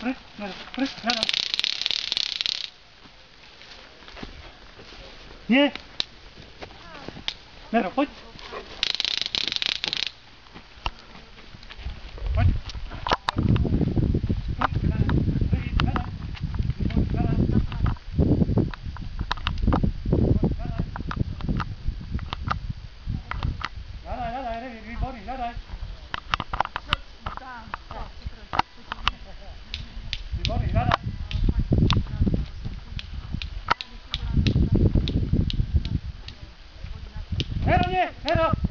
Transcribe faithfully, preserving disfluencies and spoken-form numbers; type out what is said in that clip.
pryč, Nero, pryč, Nero. Nie! Nero, chodź. Chodź. Gadaj, gadaj, Grigori, gadaj. Grigori, gadaj. Nero, nie, Nero!